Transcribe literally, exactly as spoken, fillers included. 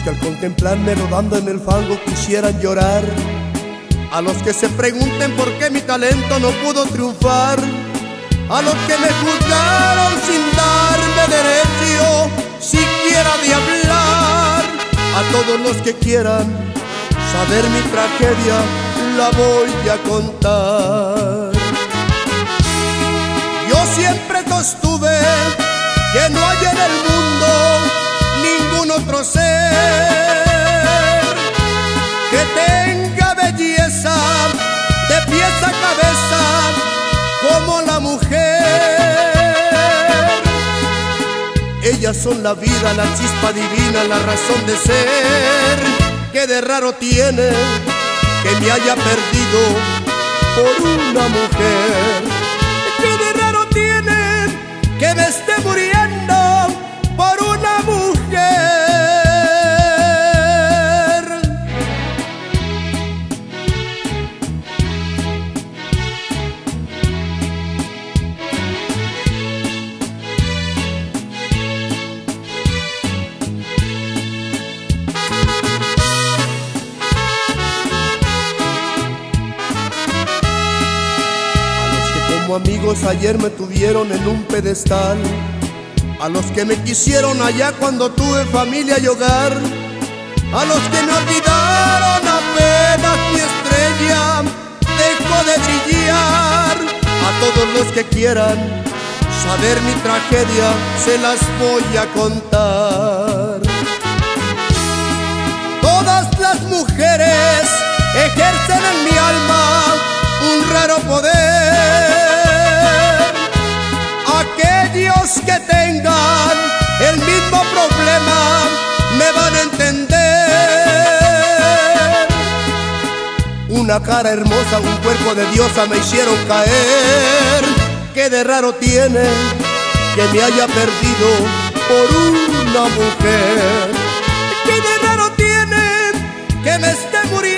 que al contemplarme rodando en el fango quisieran llorar, a los que se pregunten por qué mi talento no pudo triunfar, a los que me juzgaron sin darme derecho siquiera de hablar, a todos los que quieran saber mi tragedia la voy a contar. Yo siempre sostuve que no hay en el mundo ningún otro ser que tenga belleza de pies a cabeza como la mujer. Ellas son la vida, la chispa divina, la razón de ser. Que de raro tiene que me haya perdido por una mujer. Que de raro tiene que me esté muriendo por una mujer. Como amigos ayer me tuvieron en un pedestal, a los que me quisieron allá cuando tuve familia y hogar, a los que me olvidaron apenas mi estrella dejó de brillar, a todos los que quieran saber mi tragedia se las voy a contar. Todas las mujeres ejercen en mi alma un raro poder. Aquellos que tengan el mismo problema me van a entender. Una cara hermosa, un cuerpo de diosa me hicieron caer. Que de raro tiene que me haya perdido por una mujer. Que de raro tiene que me esté muriendo